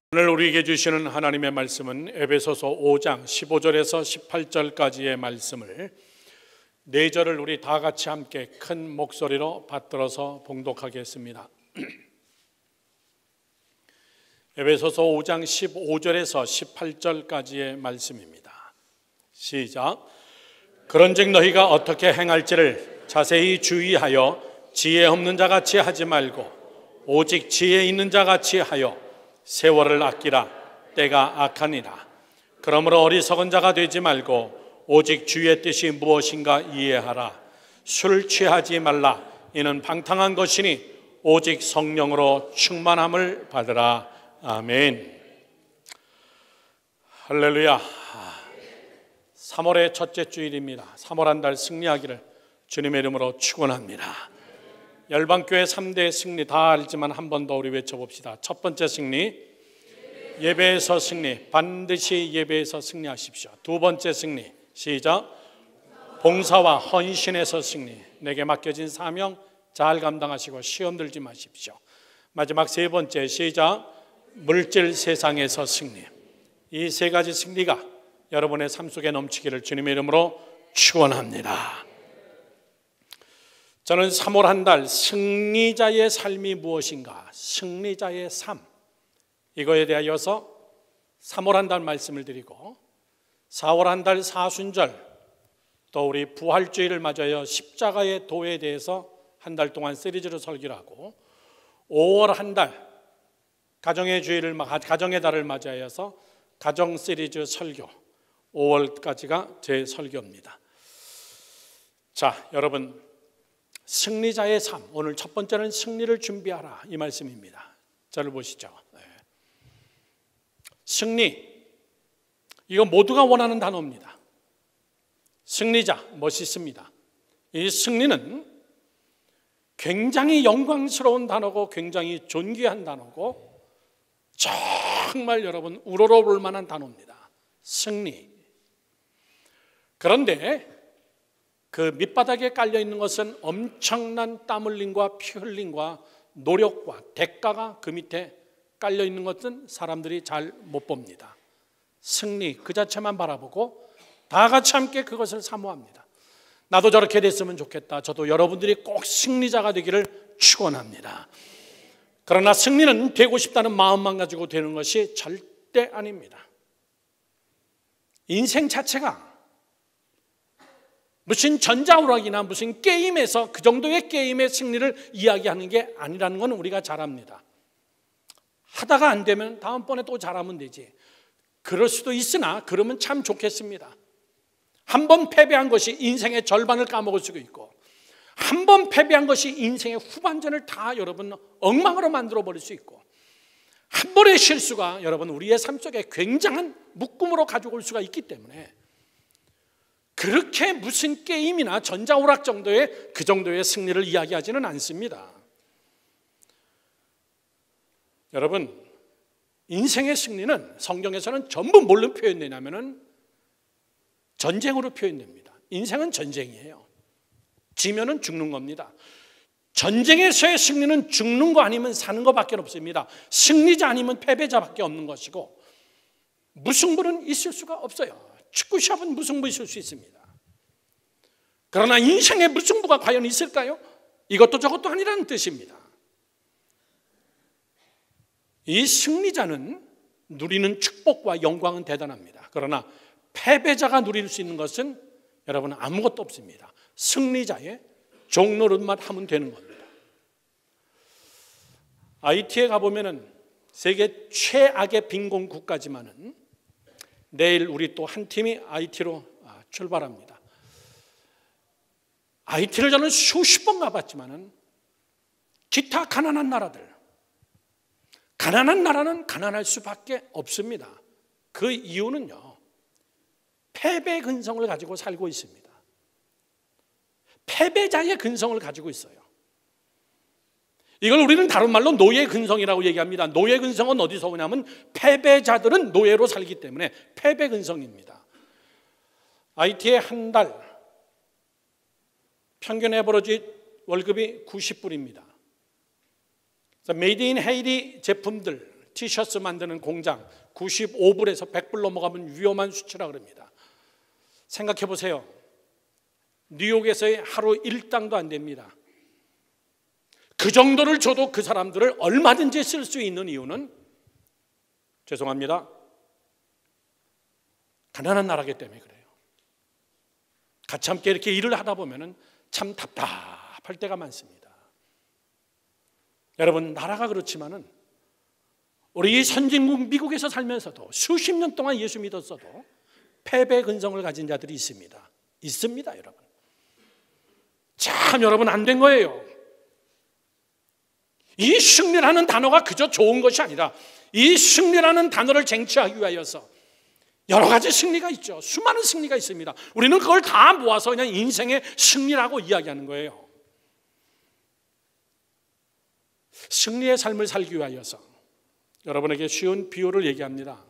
오늘 우리에게 주시는 하나님의 말씀은 에베소서 5장 15절에서 18절까지의 말씀을 4절을 우리 다 같이 함께 큰 목소리로 받들어서 봉독하겠습니다. 에베소서 5장 15절에서 18절까지의 말씀입니다. 시작. 그런즉 너희가 어떻게 행할지를 자세히 주의하여 지혜 없는 자같이 하지 말고 오직 지혜 있는 자같이 하여 세월을 아끼라. 때가 악하니라. 그러므로 어리석은 자가 되지 말고 오직 주의 뜻이 무엇인가 이해하라. 술 취하지 말라. 이는 방탕한 것이니 오직 성령으로 충만함을 받으라. 아멘. 할렐루야. 3월의 첫째 주일입니다. 3월 한 달 승리하기를 주님의 이름으로 축원합니다. 열방교회 3대 승리 다 알지만 한 번 더 우리 외쳐봅시다. 첫 번째 승리, 예배에서 승리. 반드시 예배에서 승리하십시오. 두 번째 승리, 시작. 봉사와 헌신에서 승리. 내게 맡겨진 사명 잘 감당하시고 시험 들지 마십시오. 마지막 세 번째, 시작. 물질 세상에서 승리. 이 세 가지 승리가 여러분의 삶 속에 넘치기를 주님의 이름으로 축원합니다. 저는 3월 한 달 승리자의 삶이 무엇인가, 승리자의 삶, 이거에 대하여서 3월 한 달 말씀을 드리고 4월 한 달 사순절, 또 우리 부활주의를 맞아요 십자가의 도에 대해서 한 달 동안 시리즈로 설교를 하고 5월 한 달 가정의 주의를, 가정의 달을 맞이하여서 가정 시리즈 설교 5월까지가 제 설교입니다. 자, 여러분, 승리자의 삶, 오늘 첫 번째는 승리를 준비하라, 이 말씀입니다. 저를 보시죠. 승리, 이거 모두가 원하는 단어입니다. 승리자, 멋있습니다. 이 승리는 굉장히 영광스러운 단어고 굉장히 존귀한 단어고 정말 여러분 우러러볼 만한 단어입니다. 승리. 그런데 그 밑바닥에 깔려있는 것은 엄청난 땀 흘림과 피 흘림과 노력과 대가가 그 밑에 깔려있는 것은 사람들이 잘 못 봅니다. 승리 그 자체만 바라보고 다 같이 함께 그것을 사모합니다. 나도 저렇게 됐으면 좋겠다. 저도 여러분들이 꼭 승리자가 되기를 축원합니다. 그러나 승리는 되고 싶다는 마음만 가지고 되는 것이 절대 아닙니다. 인생 자체가 무슨 전자오락이나 무슨 게임에서 그 정도의 게임의 승리를 이야기하는 게 아니라는 건 우리가 잘 압니다. 하다가 안 되면 다음번에 또 잘하면 되지. 그럴 수도 있으나 그러면 참 좋겠습니다. 한 번 패배한 것이 인생의 절반을 까먹을 수도 있고 한 번 패배한 것이 인생의 후반전을 다 여러분 엉망으로 만들어 버릴 수 있고 한 번의 실수가 여러분 우리의 삶 속에 굉장한 묶음으로 가지고 올 수가 있기 때문에 그렇게 무슨 게임이나 전자오락 정도의 그 정도의 승리를 이야기하지는 않습니다. 여러분, 인생의 승리는 성경에서는 전부 뭘로 표현되냐면은 전쟁으로 표현됩니다. 인생은 전쟁이에요. 지면은 죽는 겁니다. 전쟁에서의 승리는 죽는 거 아니면 사는 거밖에 없습니다. 승리자 아니면 패배자밖에 없는 것이고 무승부는 있을 수가 없어요. 축구 시합은 무승부 있을 수 있습니다. 그러나 인생의 무승부가 과연 있을까요? 이것도 저것도 아니라는 뜻입니다. 이 승리자는 누리는 축복과 영광은 대단합니다. 그러나 패배자가 누릴 수 있는 것은 여러분 아무것도 없습니다. 승리자의 종노릇만 하면 되는 겁니다. IT에 가보면은 세계 최악의 빈곤 국가지만은 내일 우리 또 한 팀이 IT로 출발합니다. IT를 저는 수십 번 가봤지만은 기타 가난한 나라들, 가난한 나라는 가난할 수밖에 없습니다. 그 이유는요, 패배 근성을 가지고 살고 있습니다. 패배자의 근성을 가지고 있어요. 이걸 우리는 다른 말로 노예 근성이라고 얘기합니다. 노예 근성은 어디서 오냐면 패배자들은 노예로 살기 때문에 패배 근성입니다. IT의 한 달 평균 에버러지 월급이 90불입니다. 메이드 인 헤이리 제품들, 티셔츠 만드는 공장 95불에서 100불 넘어가면 위험한 수치라 그럽니다. 생각해 보세요. 뉴욕에서의 하루 일당도 안 됩니다. 그 정도를 줘도 그 사람들을 얼마든지 쓸 수 있는 이유는 죄송합니다, 가난한 나라기 때문에 그래요. 같이 함께 이렇게 일을 하다 보면 참 답답할 때가 많습니다. 여러분, 나라가 그렇지만은 우리 선진국 미국에서 살면서도 수십 년 동안 예수 믿었어도 패배 근성을 가진 자들이 있습니다. 있습니다, 여러분. 참 여러분, 안 된 거예요. 이 승리라는 단어가 그저 좋은 것이 아니라 이 승리라는 단어를 쟁취하기 위하여서 여러 가지 승리가 있죠. 수많은 승리가 있습니다. 우리는 그걸 다 모아서 그냥 인생의 승리라고 이야기하는 거예요. 승리의 삶을 살기 위하여서 여러분에게 쉬운 비유를 얘기합니다.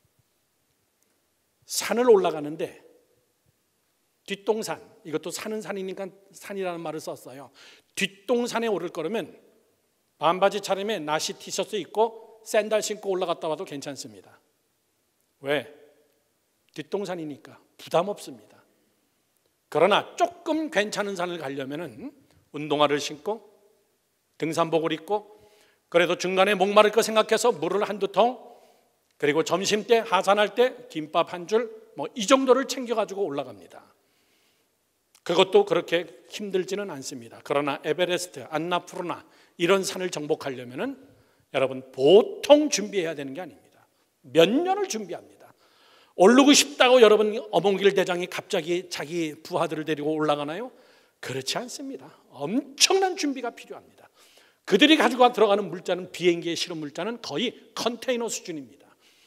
산을 올라가는데 뒷동산, 이것도 산은 산이니까 산이라는 말을 썼어요. 뒷동산에 오를 거라면 반바지 차림에 나시 티셔츠 입고 샌들 신고 올라갔다 와도 괜찮습니다. 왜? 뒷동산이니까 부담 없습니다. 그러나 조금 괜찮은 산을 가려면 운동화를 신고 등산복을 입고 그래도 중간에 목마를 거 생각해서 물을 한두 통, 그리고 점심 때 하산할 때 김밥 한 줄, 이 정도를 챙겨가지고 올라갑니다. 그것도 그렇게 힘들지는 않습니다. 그러나 에베레스트, 안나푸르나 이런 산을 정복하려면은 여러분 보통 준비해야 되는 게 아닙니다. 몇 년을 준비합니다. 오르고 싶다고 여러분 어몽길 대장이 갑자기 자기 부하들을 데리고 올라가나요? 그렇지 않습니다. 엄청난 준비가 필요합니다. 그들이 가지고 들어가는 물자는, 비행기에 실은 물자는 거의 컨테이너 수준입니다.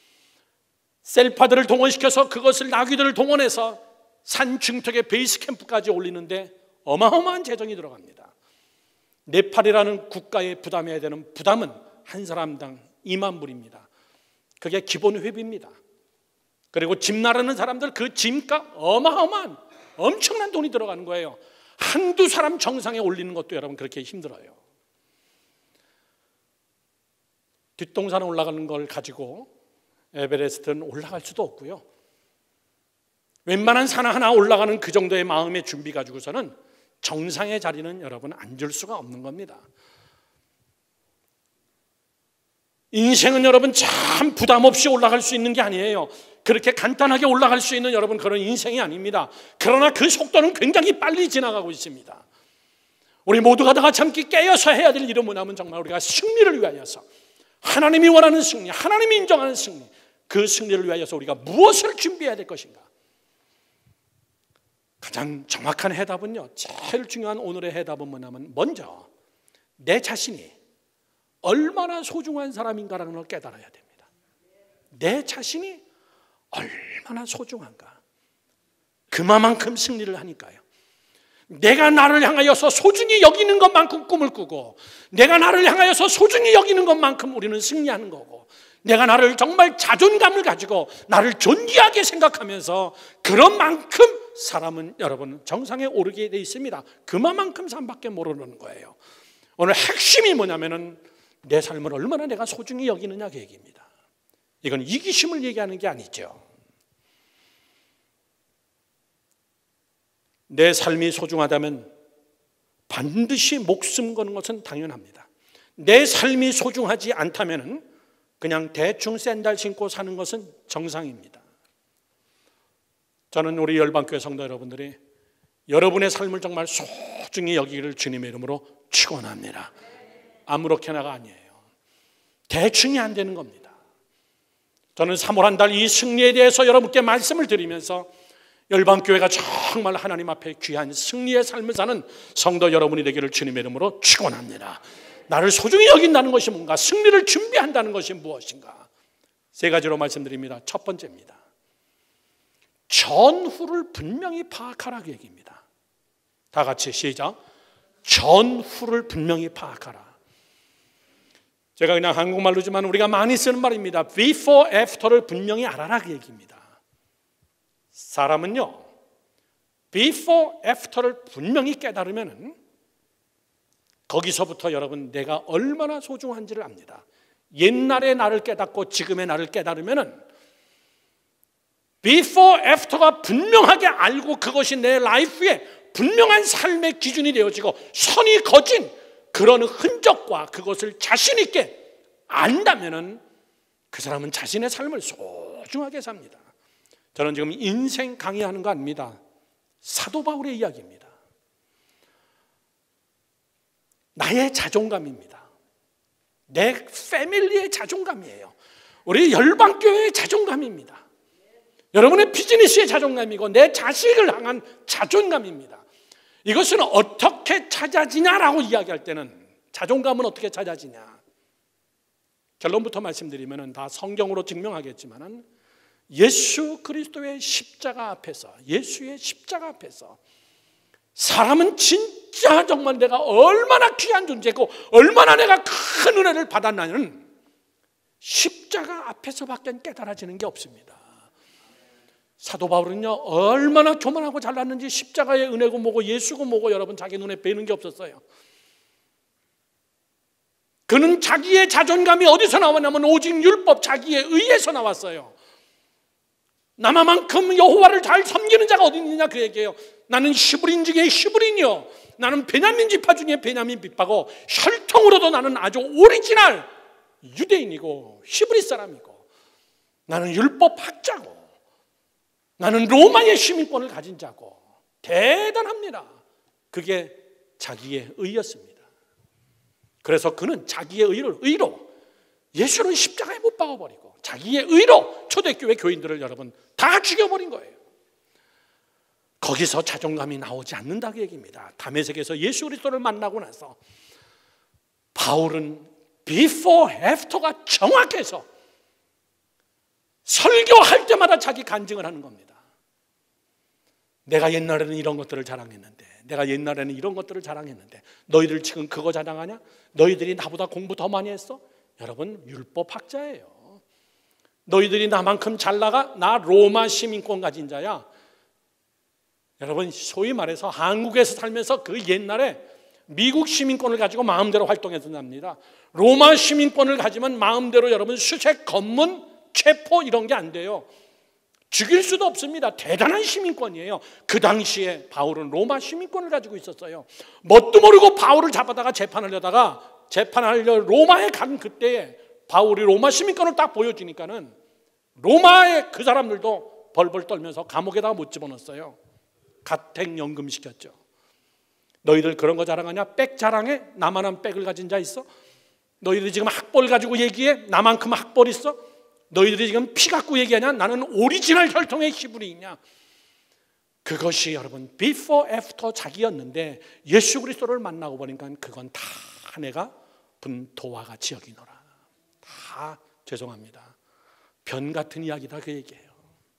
셀파들을 동원시켜서 그것을 나귀들을 동원해서 산 중턱에 베이스 캠프까지 올리는데 어마어마한 재정이 들어갑니다. 네팔이라는 국가에 부담해야 되는 부담은 한 사람당 2만 불입니다. 그게 기본 회비입니다. 그리고 짐 나르는 사람들 그 짐값 어마어마한 엄청난 돈이 들어가는 거예요. 한두 사람 정상에 올리는 것도 여러분 그렇게 힘들어요. 뒷동산에 올라가는 걸 가지고 에베레스트는 올라갈 수도 없고요. 웬만한 산 하나 올라가는 그 정도의 마음의 준비 가지고서는 정상의 자리는 여러분 앉을 수가 없는 겁니다. 인생은 여러분 참 부담 없이 올라갈 수 있는 게 아니에요. 그렇게 간단하게 올라갈 수 있는 여러분 그런 인생이 아닙니다. 그러나 그 속도는 굉장히 빨리 지나가고 있습니다. 우리 모두가 다 같이 함께 깨어서 해야 될 일은 뭐냐면 정말 우리가 승리를 위하여서, 하나님이 원하는 승리, 하나님이 인정하는 승리, 그 승리를 위하여서 우리가 무엇을 준비해야 될 것인가. 가장 정확한 해답은요, 제일 중요한 오늘의 해답은 뭐냐면 먼저 내 자신이 얼마나 소중한 사람인가라는 걸 깨달아야 됩니다. 내 자신이 얼마나 소중한가. 그만큼 승리를 하니까요. 내가 나를 향하여서 소중히 여기는 것만큼 꿈을 꾸고, 내가 나를 향하여서 소중히 여기는 것만큼 우리는 승리하는 거고, 내가 나를 정말 자존감을 가지고 나를 존귀하게 생각하면서 그런 만큼 사람은 여러분 정상에 오르게 돼 있습니다. 그만큼 삶밖에 모르는 거예요. 오늘 핵심이 뭐냐면은 내 삶을 얼마나 내가 소중히 여기느냐 그 얘기입니다. 이건 이기심을 얘기하는 게 아니죠. 내 삶이 소중하다면 반드시 목숨 거는 것은 당연합니다. 내 삶이 소중하지 않다면 그냥 대충 샌들 신고 사는 것은 정상입니다. 저는 우리 열방교회 성도 여러분들이 여러분의 삶을 정말 소중히 여기기를 주님의 이름으로 축원합니다. 아무렇게나가 아니에요. 대충이 안 되는 겁니다. 저는 3월 한 달 이 승리에 대해서 여러분께 말씀을 드리면서 열방교회가 정말 하나님 앞에 귀한 승리의 삶을 사는 성도 여러분이 되기를 주님의 이름으로 축원합니다. 나를 소중히 여긴다는 것이 뭔가, 승리를 준비한다는 것이 무엇인가. 세 가지로 말씀드립니다. 첫 번째입니다. 전후를 분명히 파악하라 그 얘기입니다. 다 같이 시작. 전후를 분명히 파악하라. 제가 그냥 한국말로지만 우리가 많이 쓰는 말입니다. Before, after를 분명히 알아라 그 얘기입니다. 사람은요, before, after를 분명히 깨달으면 거기서부터 여러분 내가 얼마나 소중한지를 압니다. 옛날의 나를 깨닫고 지금의 나를 깨달으면은 before, after가 분명하게 알고 그것이 내 라이프의 분명한 삶의 기준이 되어지고 선이 거진 그런 흔적과 그것을 자신 있게 안다면은 그 사람은 자신의 삶을 소중하게 삽니다. 저는 지금 인생 강의하는 거 아닙니다. 사도 바울의 이야기입니다. 나의 자존감입니다. 내 패밀리의 자존감이에요. 우리 열방교회의 자존감입니다. 여러분의 비즈니스의 자존감이고 내 자식을 향한 자존감입니다. 이것은 어떻게 찾아지냐라고 이야기할 때는 자존감은 어떻게 찾아지냐? 결론부터 말씀드리면 다 성경으로 증명하겠지만 예수 그리스도의 십자가 앞에서, 예수의 십자가 앞에서 사람은 진짜 정말 내가 얼마나 귀한 존재고 얼마나 내가 큰 은혜를 받았나는 십자가 앞에서밖에 깨달아지는 게 없습니다. 사도 바울은요 얼마나 교만하고 잘났는지 십자가의 은혜고 뭐고 예수고 뭐고 여러분 자기 눈에 뵈는 게 없었어요. 그는 자기의 자존감이 어디서 나왔냐면 오직 율법, 자기의 의에서 나왔어요. 나만큼 여호와를 잘 섬기는 자가 어디 있느냐 그 얘기예요. 나는 히브리인 중에 히브리인이요, 나는 베냐민 지파 중에 베냐민 지파고 혈통으로도 나는 아주 오리지널 유대인이고 히브리 사람이고 나는 율법 학자고 나는 로마의 시민권을 가진 자고 대단합니다. 그게 자기의 의였습니다. 그래서 그는 자기의 의로 예수를 십자가에 못 박아버리고 자기의 의로 초대교회 교인들을 여러분 다 죽여버린 거예요. 거기서 자존감이 나오지 않는다 그 얘기입니다. 다메섹에서 예수 그리스도를 만나고 나서 바울은 before, after가 정확해서 설교할 때마다 자기 간증을 하는 겁니다. 내가 옛날에는 이런 것들을 자랑했는데, 내가 옛날에는 이런 것들을 자랑했는데 너희들 지금 그거 자랑하냐? 너희들이 나보다 공부 더 많이 했어? 여러분 율법 학자예요. 너희들이 나만큼 잘 나가? 나 로마 시민권 가진 자야. 여러분 소위 말해서 한국에서 살면서 그 옛날에 미국 시민권을 가지고 마음대로 활동했었답니다. 로마 시민권을 가지면 마음대로 여러분 수색, 검문, 체포 이런 게 안 돼요. 죽일 수도 없습니다. 대단한 시민권이에요. 그 당시에 바울은 로마 시민권을 가지고 있었어요. 뭣도 모르고 바울을 잡아다가 재판하려 로마에 간 그때에 바울이 로마 시민권을 딱 보여주니까는 로마의 그 사람들도 벌벌 떨면서 감옥에다가 못 집어넣었어요. 가택연금 시켰죠. 너희들 그런 거 자랑하냐? 백 자랑해? 나만한 백을 가진 자 있어? 너희들이 지금 학벌 가지고 얘기해? 나만큼 학벌 있어? 너희들이 지금 피 갖고 얘기하냐? 나는 오리지널 혈통의 히브리이냐? 그것이 여러분 before, after 자기였는데 예수 그리스도를 만나고 보니까 그건 다 내가 분토와 같이 여기노라. 다 죄송합니다. 변 같은 이야기다 그 얘기예요.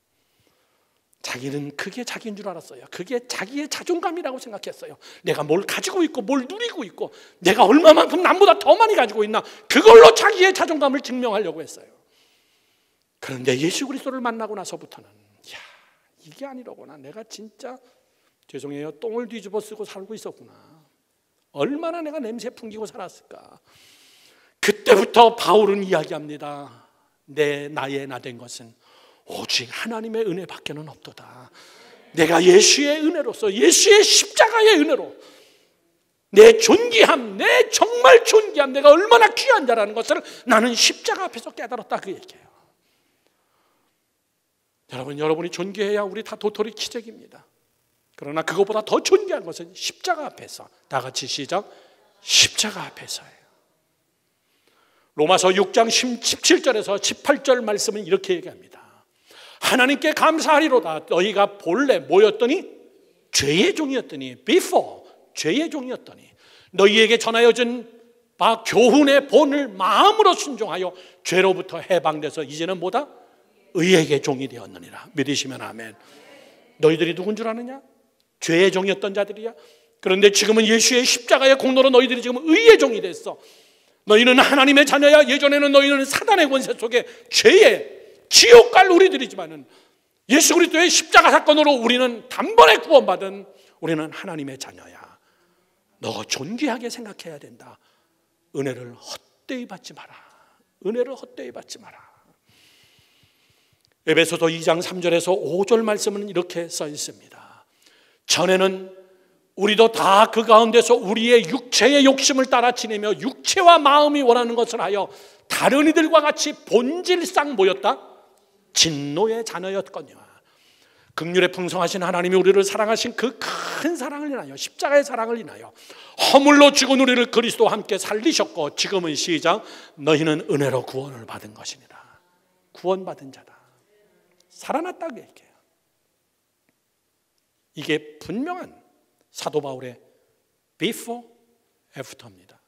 자기는 그게 자기인 줄 알았어요. 그게 자기의 자존감이라고 생각했어요. 내가 뭘 가지고 있고 뭘 누리고 있고 내가 얼마만큼 남보다 더 많이 가지고 있나 그걸로 자기의 자존감을 증명하려고 했어요. 그런데 예수 그리스도를 만나고 나서부터는 야 이게 아니로구나. 내가 진짜 죄송해요. 똥을 뒤집어 쓰고 살고 있었구나. 얼마나 내가 냄새 풍기고 살았을까. 그때부터 바울은 이야기합니다. 나의 나 된 것은 오직 하나님의 은혜밖에는 없도다. 내가 예수의 은혜로서 예수의 십자가의 은혜로 내 존귀함, 내 정말 존귀함, 내가 얼마나 귀한 자라는 것을 나는 십자가 앞에서 깨달았다 그 얘기예요. 여러분이 존귀해야 우리 다 도토리 키재기입니다. 그러나 그것보다 더 존귀한 것은 십자가 앞에서 다 같이 시작. 십자가 앞에서예요. 로마서 6장 17절에서 18절 말씀은 이렇게 얘기합니다. 하나님께 감사하리로다. 너희가 본래 뭐였더니 죄의 종이었더니 before 죄의 종이었더니 너희에게 전하여진 바 교훈의 본을 마음으로 순종하여 죄로부터 해방돼서 이제는 뭐다? 의에게 종이 되었느니라. 믿으시면 아멘. 너희들이 누군 줄 아느냐? 죄의 종이었던 자들이야. 그런데 지금은 예수의 십자가의 공로로 너희들이 지금 의의 종이 됐어. 너희는 하나님의 자녀야. 예전에는 너희는 사단의 권세 속에 죄의 지옥 갈 우리들이지만은 예수 그리스도의 십자가 사건으로 우리는 단번에 구원받은 우리는 하나님의 자녀야. 너 존귀하게 생각해야 된다. 은혜를 헛되이 받지 마라. 은혜를 헛되이 받지 마라. 에베소서 2장 3절에서 5절 말씀은 이렇게 써 있습니다. 전에는 우리도 다 그 가운데서 우리의 육체의 욕심을 따라 지내며 육체와 마음이 원하는 것을 하여 다른 이들과 같이 본질상 뭐였다? 진노의 자녀였거니와. 긍휼에 풍성하신 하나님이 우리를 사랑하신 그 큰 사랑을 인하여, 십자가의 사랑을 인하여 허물로 죽은 우리를 그리스도와 함께 살리셨고, 지금은 시작, 너희는 은혜로 구원을 받은 것이니라. 구원받은 자다. 살아났다고 얘기해요. 이게 분명한 사도 바울의 before, after입니다.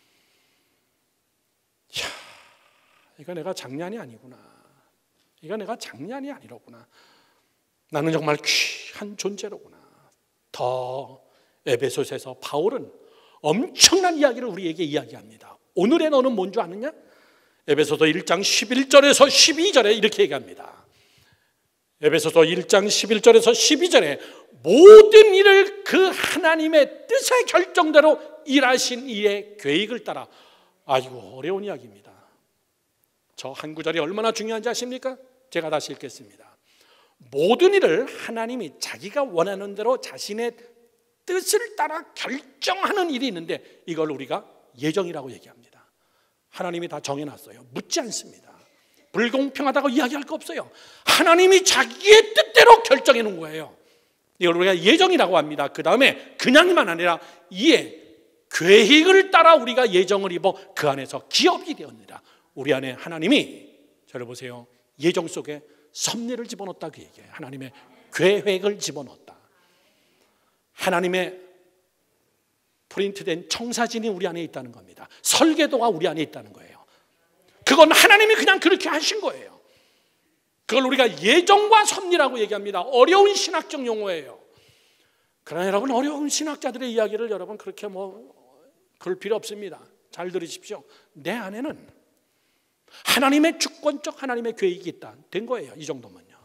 이야, 이거 내가 장난이 아니구나. 이거 내가 장난이 아니로구나. 나는 정말 귀한 존재로구나. 더 에베소서에서 바울은 엄청난 이야기를 우리에게 이야기합니다. 오늘의 너는 뭔 줄 아느냐? 에베소서 1장 11절에서 12절에 이렇게 얘기합니다. 에베소서 1장 11절에서 12절에 모든 일을 그 하나님의 뜻의 결정대로 일하신 이의 계획을 따라. 아이고, 어려운 이야기입니다. 저 한 구절이 얼마나 중요한지 아십니까? 제가 다시 읽겠습니다. 모든 일을 하나님이 자기가 원하는 대로 자신의 뜻을 따라 결정하는 일이 있는데, 이걸 우리가 예정이라고 얘기합니다. 하나님이 다 정해놨어요. 묻지 않습니다. 불공평하다고 이야기할 거 없어요. 하나님이 자기의 뜻대로 결정해 놓은 거예요. 이걸 우리가 예정이라고 합니다. 그 다음에 그냥만 아니라 이에 계획을 따라 우리가 예정을 입어 그 안에서 기업이 되었느니라. 우리 안에 하나님이, 저를 보세요, 예정 속에 섭리를 집어넣었다 그 얘기예요. 하나님의 계획을 집어넣었다. 하나님의 프린트된 청사진이 우리 안에 있다는 겁니다. 설계도가 우리 안에 있다는 거예요. 그건 하나님이 그냥 그렇게 하신 거예요. 그걸 우리가 예정과 섭리라고 얘기합니다. 어려운 신학적 용어예요. 그러나 여러분, 어려운 신학자들의 이야기를 여러분 그렇게 그럴 필요 없습니다. 잘 들으십시오. 내 안에는 하나님의 주권적 하나님의 계획이 있다 된 거예요. 이 정도면요.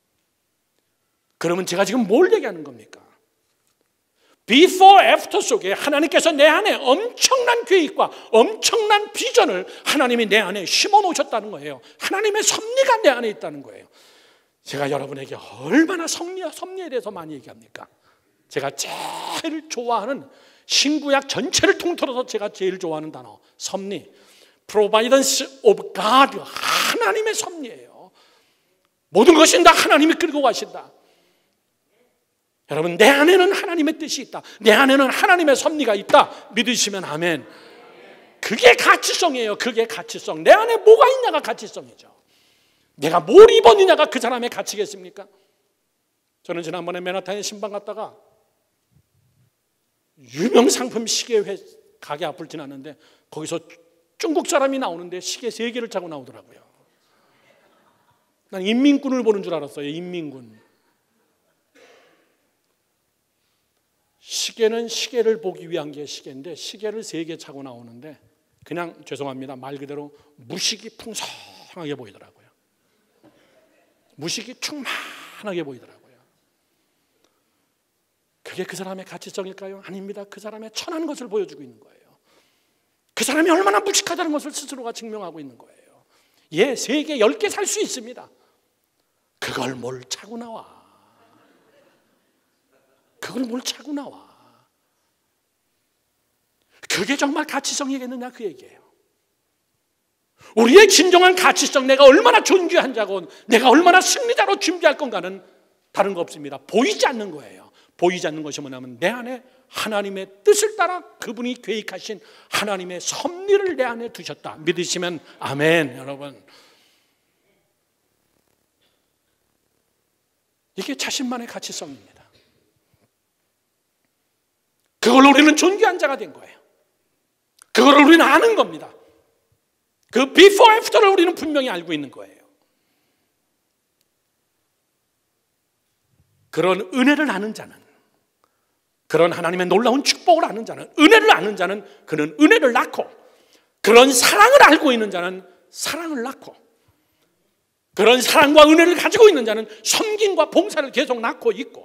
그러면 제가 지금 뭘 얘기하는 겁니까? before, after 속에 하나님께서 내 안에 엄청난 계획과 엄청난 비전을 하나님이 내 안에 심어 놓으셨다는 거예요. 하나님의 섭리가 내 안에 있다는 거예요. 제가 여러분에게 얼마나 섭리에 대해서 많이 얘기합니까? 제가 제일 좋아하는, 신구약 전체를 통틀어서 제가 제일 좋아하는 단어, 섭리. Providence of God, 하나님의 섭리예요. 모든 것이 다 하나님이 끌고 가신다. 여러분, 내 안에는 하나님의 뜻이 있다. 내 안에는 하나님의 섭리가 있다. 믿으시면 아멘. 그게 가치성이에요. 그게 가치성. 내 안에 뭐가 있냐가 가치성이죠. 내가 뭘 입었느냐가 그 사람의 가치겠습니까? 저는 지난번에 맨하탄에 신방 갔다가 유명 상품 시계 가게 앞을 지났는데 거기서 중국 사람이 나오는데 시계 3개를 차고 나오더라고요. 난 인민군을 보는 줄 알았어요. 인민군. 시계는 시계를 보기 위한 게 시계인데 시계를 3개 차고 나오는데 그냥 죄송합니다. 말 그대로 무식이 풍성하게 보이더라고요. 무식이 충만하게 보이더라고요. 그게 그 사람의 가치성일까요? 아닙니다. 그 사람의 천한 것을 보여주고 있는 거예요. 그 사람이 얼마나 무식하다는 것을 스스로가 증명하고 있는 거예요. 예, 3개, 10개 살 수 있습니다. 그걸 뭘 차고 나와? 그걸 뭘 차고 나와? 그게 정말 가치성이겠느냐 그 얘기예요. 우리의 진정한 가치성, 내가 얼마나 존귀한 자고 내가 얼마나 승리자로 준비할 건가는 다른 거 없습니다. 보이지 않는 거예요. 보이지 않는 것이 뭐냐면 내 안에 하나님의 뜻을 따라 그분이 계획하신 하나님의 섭리를 내 안에 두셨다. 믿으시면 아멘. 여러분, 이게 자신만의 가치성입니다. 그걸로 우리는 존귀한 자가 된 거예요. 그걸 우리는 아는 겁니다. 그 before, after를 우리는 분명히 알고 있는 거예요. 그런 은혜를 아는 자는, 그런 하나님의 놀라운 축복을 아는 자는, 은혜를 아는 자는 그는 은혜를 낳고, 그런 사랑을 알고 있는 자는 사랑을 낳고, 그런 사랑과 은혜를 가지고 있는 자는 섬김과 봉사를 계속 낳고 있고,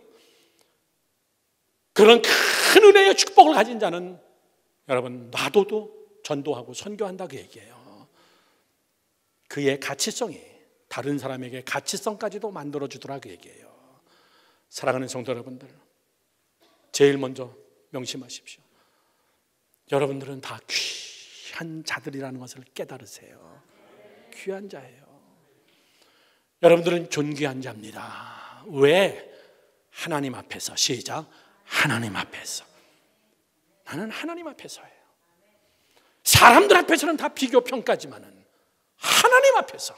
그런 큰 은혜의 축복을 가진 자는 여러분 놔둬도 전도하고 선교한다고 얘기해요. 그의 가치성이 다른 사람에게 가치성까지도 만들어주더라 그 얘기예요. 사랑하는 성도 여러분들, 제일 먼저 명심하십시오. 여러분들은 다 귀한 자들이라는 것을 깨달으세요. 귀한 자예요. 여러분들은 존귀한 자입니다. 왜? 하나님 앞에서. 시작. 하나님 앞에서. 나는 하나님 앞에서예요. 사람들 앞에서는 다 비교 평가지만은 하나님 앞에서.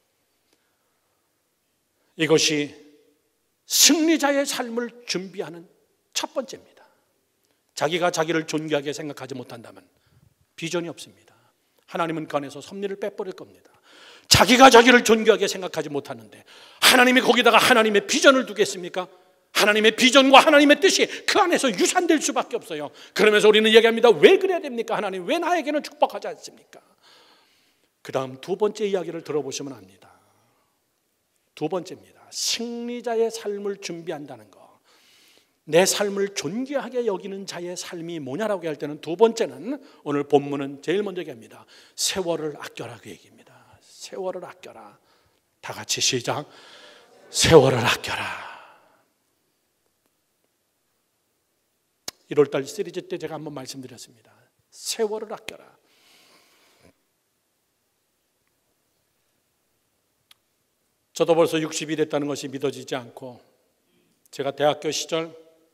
이것이 승리자의 삶을 준비하는 첫 번째입니다. 자기가 자기를 존귀하게 생각하지 못한다면 비전이 없습니다. 하나님은 그 안에서 섭리를 빼버릴 겁니다. 자기가 자기를 존귀하게 생각하지 못하는데 하나님이 거기다가 하나님의 비전을 두겠습니까? 하나님의 비전과 하나님의 뜻이 그 안에서 유산될 수밖에 없어요. 그러면서 우리는 얘기합니다. 왜 그래야 됩니까? 하나님 왜 나에게는 축복하지 않습니까? 그 다음 두 번째 이야기를 들어보시면 압니다. 두 번째입니다. 승리자의 삶을 준비한다는 것. 내 삶을 존귀하게 여기는 자의 삶이 뭐냐라고 할 때는 두 번째는 오늘 본문은 제일 먼저 얘기합니다. 세월을 아껴라 그 얘기입니다. 세월을 아껴라. 다 같이 시작. 세월을 아껴라. 1월달 시리즈 때 제가 한번 말씀드렸습니다. 세월을 아껴라. 저도 벌써 60이 됐다는 것이 믿어지지 않고 제가 대학교 시절,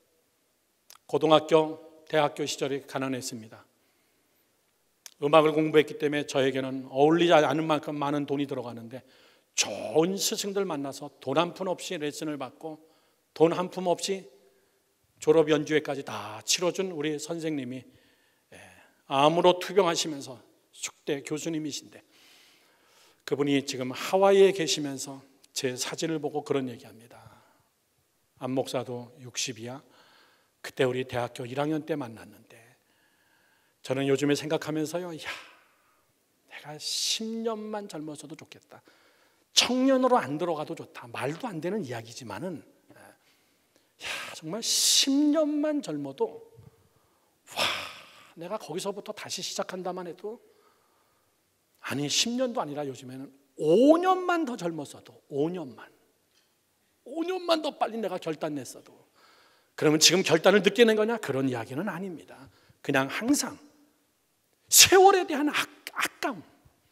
고등학교, 대학교 시절이 가난했습니다. 음악을 공부했기 때문에 저에게는 어울리지 않은 만큼 많은 돈이 들어가는데 좋은 스승들 만나서 돈 한 푼 없이 레슨을 받고 돈 한 푼 없이 졸업 연주회까지 다 치러준 우리 선생님이 암으로 투병하시면서 숙대 교수님이신데 그분이 지금 하와이에 계시면서 제 사진을 보고 그런 얘기합니다. 안 목사도 60이야. 그때 우리 대학교 1학년 때 만났는데 저는 요즘에 생각하면서요, 야, 내가 10년만 젊었어도 좋겠다. 청년으로 안 들어가도 좋다. 말도 안 되는 이야기지만은, 야, 정말 10년만 젊어도, 와, 내가 거기서부터 다시 시작한다만 해도, 아니 10년도 아니라 요즘에는 5년만 더 젊었어도 5년만 더 빨리 내가 결단 냈어도 그러면 지금 결단을 늦게 낸 거냐? 그런 이야기는 아닙니다. 그냥 항상 세월에 대한 아까움,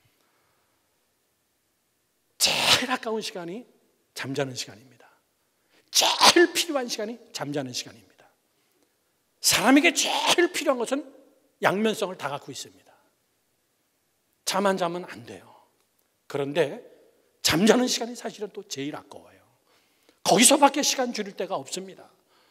제일 아까운 시간이 잠자는 시간입니다. 제일 필요한 시간이 잠자는 시간입니다. 사람에게 제일 필요한 것은 양면성을 다 갖고 있습니다. 잠 안 자면 안 돼요. 그런데 잠자는 시간이 사실은 또 제일 아까워요. 거기서밖에 시간 줄일 데가 없습니다.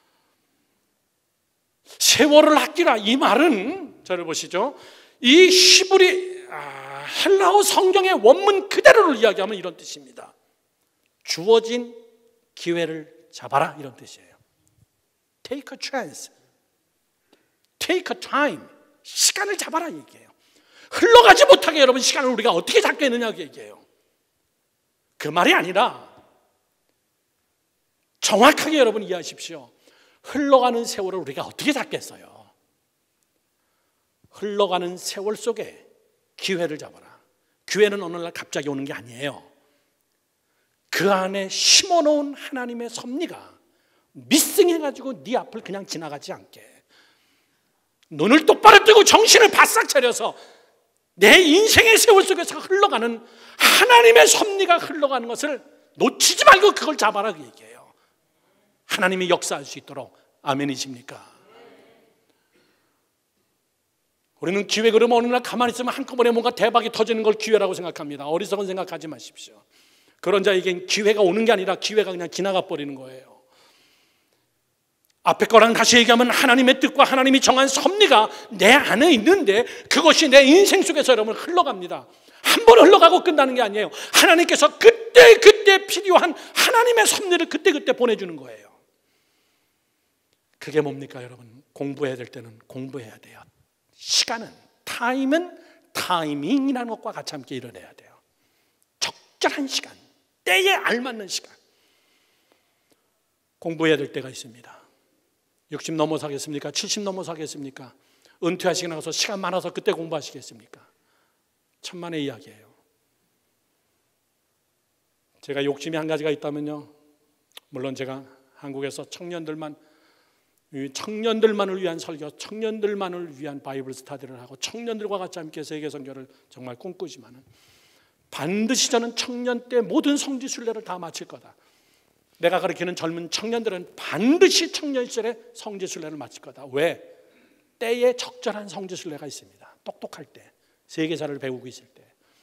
세월을 아끼라 이 말은 저를 보시죠. 이 히브리 헬라어 성경의 원문 그대로를 이야기하면 이런 뜻입니다. 주어진 기회를 잡아라 이런 뜻이에요. Take a chance, take a time. 시간을 잡아라 얘기해요. 흘러가지 못하게 여러분 시간을 우리가 어떻게 잡겠느냐 그 얘기해요. 그 말이 아니라 정확하게 여러분 이해하십시오. 흘러가는 세월을 우리가 어떻게 잡겠어요? 흘러가는 세월 속에 기회를 잡아라. 기회는 어느 날 갑자기 오는 게 아니에요. 그 안에 심어놓은 하나님의 섭리가 미싱해가지고 네 앞을 그냥 지나가지 않게 눈을 똑바로 뜨고 정신을 바싹 차려서 내 인생의 세월 속에서 흘러가는 하나님의 섭리가 흘러가는 것을 놓치지 말고 그걸 잡아라 그 얘기예요. 하나님이 역사할 수 있도록. 아멘이십니까? 우리는 기회 그러면 어느 날 가만히 있으면 한꺼번에 뭔가 대박이 터지는 걸 기회라고 생각합니다. 어리석은 생각하지 마십시오. 그런 자에겐 기회가 오는 게 아니라 기회가 그냥 지나가 버리는 거예요. 앞에 거랑 다시 얘기하면 하나님의 뜻과 하나님이 정한 섭리가 내 안에 있는데 그것이 내 인생 속에서 여러분 흘러갑니다. 한 번 흘러가고 끝나는 게 아니에요. 하나님께서 그때 필요한 하나님의 섭리를 그때 보내주는 거예요. 그게 뭡니까 여러분? 공부해야 될 때는 공부해야 돼요. 시간은, 타임은 타이밍이라는 것과 같이 함께 일어나야 돼요. 적절한 시간, 때에 알맞는 시간. 공부해야 될 때가 있습니다. 60 넘어서 하겠습니까? 70 넘어서 하겠습니까? 은퇴하시고 나서 시간 많아서 그때 공부하시겠습니까? 천만의 이야기예요. 제가 욕심이 한 가지가 있다면요, 물론 제가 한국에서 청년들만을 위한 설교, 청년들만을 위한 바이블 스터디를 하고 청년들과 같이 함께 세계 선교를 정말 꿈꾸지만은 반드시 저는 청년 때 모든 성지 순례를 다 마칠 거다. 내가 가르치는 젊은 청년들은 반드시 청년 시절에 성지 순례를 마칠 거다. 왜? 때에 적절한 성지 순례가 있습니다. 똑똑할 때, 세계사를 배우고 있을 때.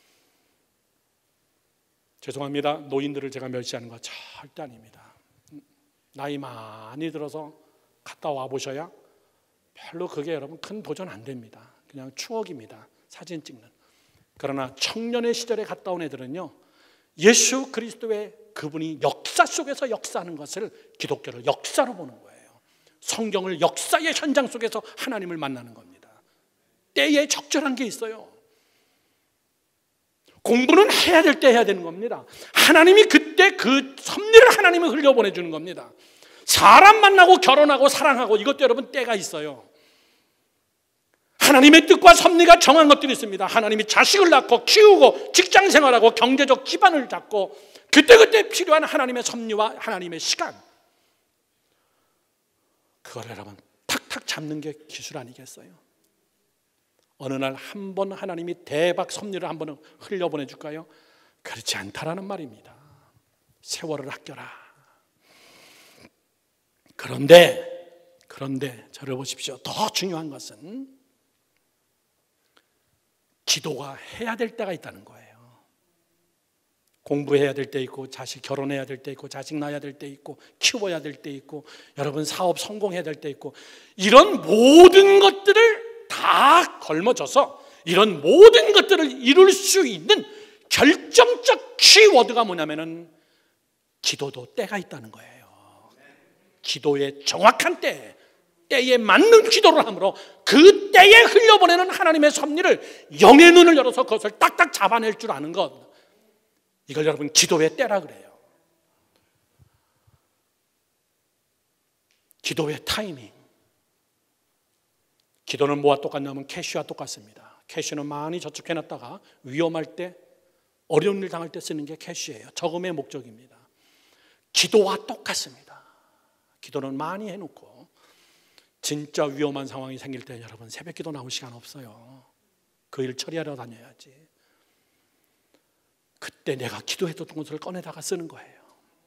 죄송합니다. 노인들을 제가 멸시하는 거 절대 아닙니다. 나이 많이 들어서 갔다 와 보셔야 별로 그게 여러분 큰 도전 안 됩니다. 그냥 추억입니다. 사진 찍는. 그러나 청년의 시절에 갔다 온 애들은요, 예수 그리스도의 그분이 역사 속에서 역사하는 것을 기독교를 역사로 보는 거예요. 성경을 역사의 현장 속에서 하나님을 만나는 겁니다. 때에 적절한 게 있어요. 공부는 해야 될 때 해야 되는 겁니다. 하나님이 그때 그 섭리를 하나님이 흘려보내주는 겁니다. 사람 만나고 결혼하고 사랑하고 이것도 여러분 때가 있어요. 하나님의 뜻과 섭리가 정한 것들이 있습니다. 하나님이 자식을 낳고 키우고 직장생활하고 경제적 기반을 잡고 그때그때 필요한 하나님의 섭리와 하나님의 시간, 그걸 여러분 탁탁 잡는 게 기술 아니겠어요? 어느 날 한 번 하나님이 대박 섭리를 한 번 흘려보내줄까요? 그렇지 않다라는 말입니다. 세월을 아껴라. 그런데 저를 보십시오. 더 중요한 것은 기도가 해야 될 때가 있다는 거예요. 공부해야 될 때 있고, 자식 결혼해야 될 때 있고, 자식 낳아야 될 때 있고, 키워야 될 때 있고, 여러분 사업 성공해야 될 때 있고, 이런 모든 것들을 다 걸머져서 이런 모든 것들을 이룰 수 있는 결정적 키워드가 뭐냐면은 기도도 때가 있다는 거예요. 기도의 정확한 때에 맞는 기도를 함으로 그 때에 흘려보내는 하나님의 섭리를 영의 눈을 열어서 그것을 딱딱 잡아낼 줄 아는 것, 이걸 여러분 기도의 때라 그래요. 기도의 타이밍. 기도는 뭐와 똑같냐면 캐시와 똑같습니다. 캐시는 많이 저축해놨다가 위험할 때, 어려운 일 당할 때 쓰는 게 캐시예요. 저금의 목적입니다. 기도와 똑같습니다. 기도는 많이 해놓고 진짜 위험한 상황이 생길 때 여러분 새벽 기도 나올 시간 없어요. 그 일 처리하러 다녀야지. 그때 내가 기도했던 것을 꺼내다가 쓰는 거예요.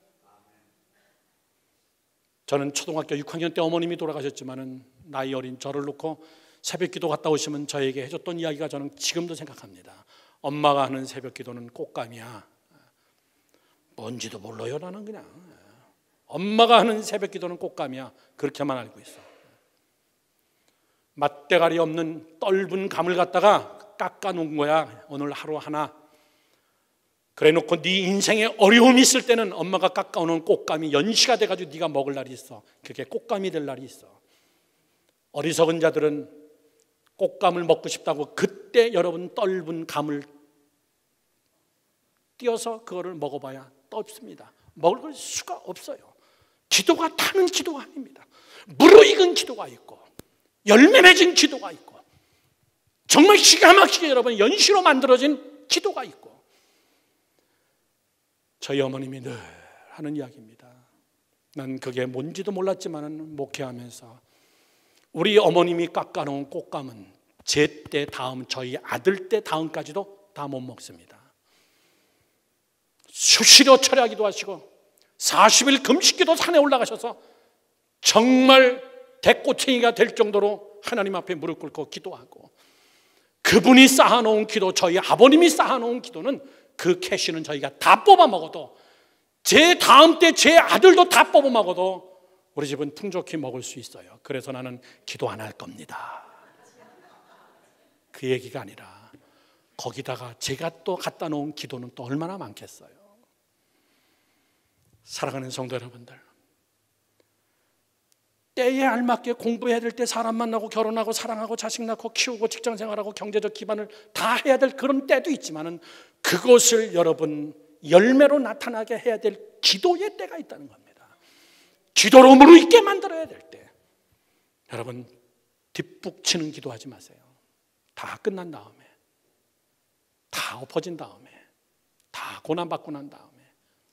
저는 초등학교 6학년 때 어머님이 돌아가셨지만은 나이 어린 저를 놓고 새벽 기도 갔다 오시면 저에게 해줬던 이야기가 저는 지금도 생각합니다. 엄마가 하는 새벽 기도는 꽃감이야. 뭔지도 몰라요. 나는 그냥 엄마가 하는 새벽 기도는 꽃감이야. 그렇게만 알고 있어. 맛대가리 없는 떫은 감을 갖다가 깎아 놓은 거야. 오늘 하루 하나. 그래 놓고 네 인생에 어려움이 있을 때는 엄마가 깎아오는 꽃감이 연시가 돼가지고 네가 먹을 날이 있어. 그게 꽃감이 될 날이 있어. 어리석은 자들은 꽃감을 먹고 싶다고 그때 여러분 떫은 감을 띄어서 그거를 먹어봐야 떫습니다. 먹을 수가 없어요. 기도가 타는 기도가 아닙니다. 무르익은 기도가 있고 열매 맺은 기도가 있고 정말 기가 막히게 여러분 연시로 만들어진 기도가 있고, 저희 어머님이 늘 하는 이야기입니다. 난 그게 뭔지도 몰랐지만 목회하면서 우리 어머님이 깎아놓은 꽃감은 제 때 다음 저희 아들 때 다음까지도 다 못 먹습니다. 수시로 철야기도 하시고 40일 금식기도 산에 올라가셔서 정말 대꼬챙이가 될 정도로 하나님 앞에 무릎 꿇고 기도하고, 그분이 쌓아놓은 기도, 저희 아버님이 쌓아놓은 기도는 그 캐시는 저희가 다 뽑아 먹어도, 제 다음 때 제 아들도 다 뽑아 먹어도 우리 집은 풍족히 먹을 수 있어요. 그래서 나는 기도 안 할 겁니다. 그 얘기가 아니라 거기다가 제가 또 갖다 놓은 기도는 또 얼마나 많겠어요. 사랑하는 성도 여러분들, 때에 알맞게 공부해야 될 때 사람 만나고 결혼하고 사랑하고 자식 낳고 키우고 직장생활하고 경제적 기반을 다 해야 될 그런 때도 있지만은 그것을 여러분 열매로 나타나게 해야 될 기도의 때가 있다는 겁니다. 기도로 무르익게 만들어야 될 때, 여러분 뒷북치는 기도하지 마세요. 다 끝난 다음에, 다 엎어진 다음에, 다 고난받고 난 다음에